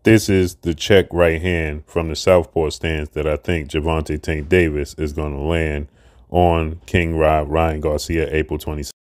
This is the check right hand from the southpaw stance that I think Gervonta Tank Davis is going to land on King Rob Ryan Garcia April 27th.